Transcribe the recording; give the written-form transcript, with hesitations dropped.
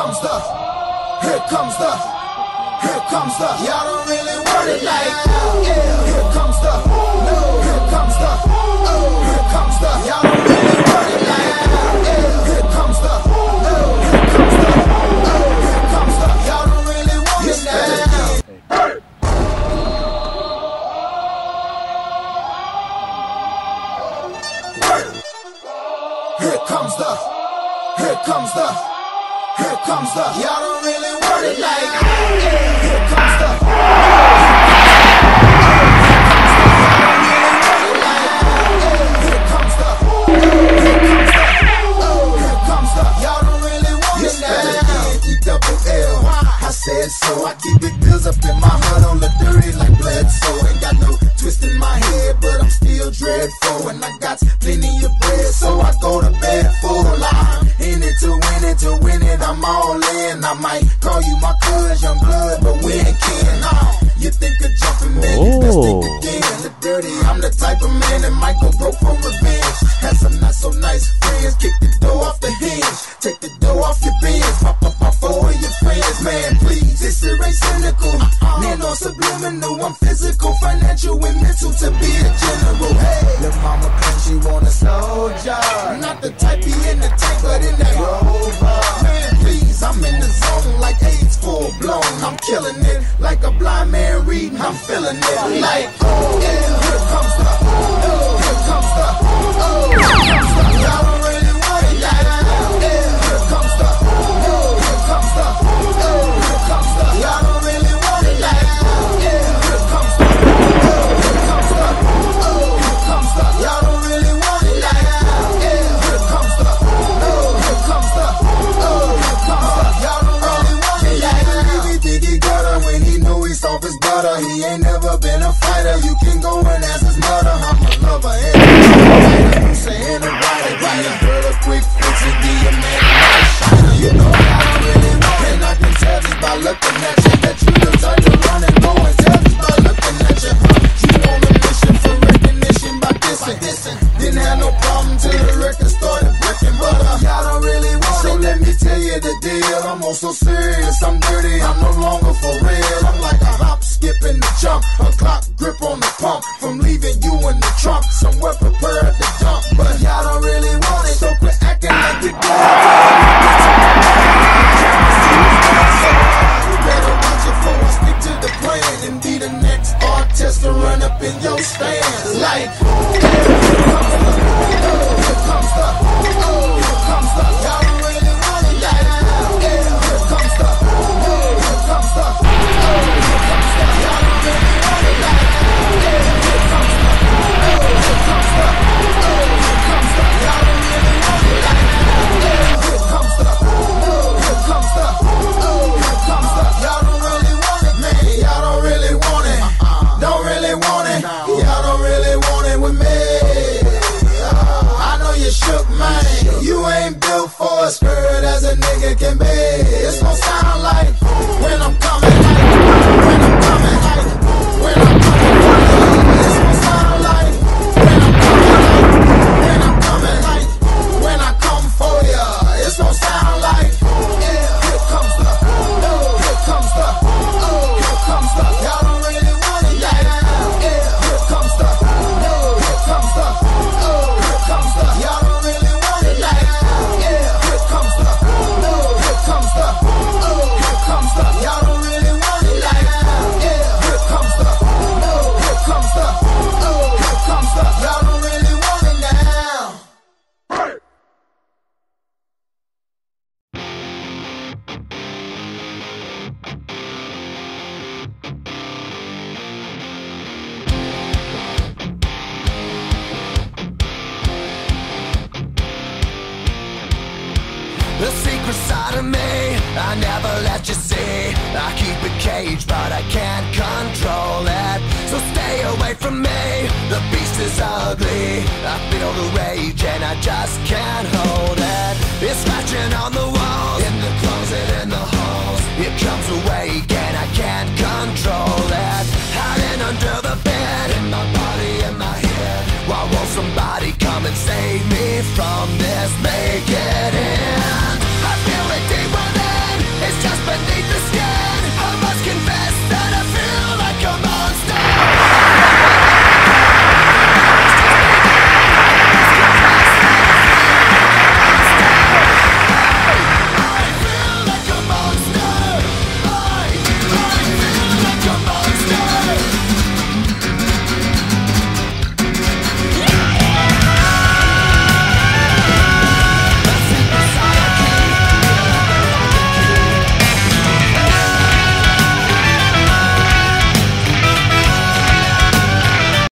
comes the, here comes the, here comes the. Y'all don't really want it like that. Yeah. Here comes the, no. Here comes the, oh. Here comes the. Y'all don't really want it like that. Yeah. Here comes the, no. Here comes the, oh. Here comes the. Y'all don't really want it now. Here comes the, here comes the, here comes the. Y'all don't really want it like that. Yeah. Here comes the, here comes the, oh, here comes the. Y'all don't really want it now. E-double-L, I said so. I keep big bills up in my heart on the dirty like Bledsoe. Ain't got no twist in my head, but I'm still dreadful. And I got plenty of bread, so I go to bed full of line. In it to win it, I'm all in. I might call you my cuz, young blood, but we ain't kin. You think of jumping, man, you best think again. The dirty, I'm the type of man that might go broke for revenge. Had some not so nice friends, kick the door off the hinge. Take the door off your bins, pop up my four of your friends. Man, please, this shit ain't cynical. Man, on subliminal, I'm physical, financial, and mental to be a general. Hey, your mama claims she want a slow job. Not the type be in the tank, but in that Rover. Man, please, I'm in the zone like AIDS full blown. I'm killing it like a blind man reading. I'm feeling it like, oh, yeah, here comes the, oh, here comes the, oh, here comes the. Y'all don't really want it like that. Yeah, here comes the, oh, here comes the, oh, here comes the. Y'all don't really want it like that. Yeah, here comes the, oh, here comes the, oh, here comes the. Y'all don't really want it like that. Yeah, here comes the, oh, here comes the, oh, here comes the. Y'all don't really want it like that. He think he got her when he know he's off his butter. He ain't never been a fighter. You can go and ask his mother. I'm a lover and I'm saying it right. Right, girl, a quick fix and give a man a nice shiner. You know I don't really want it. And I can tell just by looking at you that you the type to run and go and tell just by looking at you. You on a mission for recognition by dissing. Didn't have no problem till the record started breaking. But y'all don't really want it. So let me tell you the deal. I'm also serious. I'm dirty. I'm no longer for real. I'm like a hop, skip, and a jump. A clock grip on the pump. From leaving you in the trunk. Somewhere prepared to dump. But y'all don't really want it. So quit acting like you do. You better watch it for I stick to the plan. And be the next artist to run up in your stands. Like, here comes the, oh, here comes the. Y'all don't really want it like that. Yeah, here comes the, oh, here comes the, oh, here comes the. Y'all don't really want it like that. Yeah, here comes the, oh, here comes the, oh, here comes the. Y'all don't really want it like that. Yeah, here comes the, oh, here comes the, oh, here comes the. Y'all don't really want it, man. Y'all don't really want it. Don't really want it. Y'all don't really want it with me. I know you shook, man. You ain't built for a skirt as a nigga can be. It's gon' sound like when I'm coming, like when I'm coming, like when I'm coming, like it's gon' sound like when I'm coming, like when I'm coming, like when I come for ya. It's gon' sound like, yeah, here comes the, oh, here comes the, oh, here comes the. Y'all don't really want it like that. Yeah, here comes the, oh, here comes the, oh, here comes the. Y'all don't really want it like that. Yeah, here comes the, oh, here comes the, oh, here comes the. Y'all don't really want it like that. Yeah, here comes the, oh, here comes the, oh, here comes the. Y'all don't really want it now. The secret side of me, I never let you see. I keep it caged, but I can't control it. So stay away from me, the beast is ugly. I feel the rage and I just can't hold it. It's scratching on the walls, in the closet, in the halls. It comes awake and I can't control it. Hiding under the bed, in my body, in my head. Why won't somebody come and save me from this? Make it